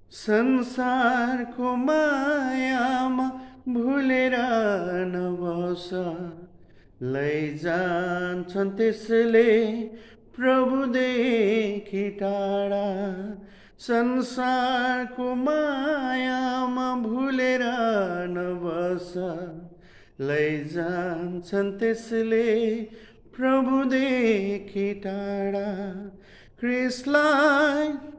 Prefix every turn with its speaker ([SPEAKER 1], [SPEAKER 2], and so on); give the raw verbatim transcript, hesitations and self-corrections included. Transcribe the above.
[SPEAKER 1] संसारको मायामा भुलेर नबस, लैजान्छन् त्यसले प्रभुदेखि टाढा। संसारको मायामा भुलेर नबस, लैजान्छन् त्यसले प्रभुदेखि टाढा। ख्रीष्टलाई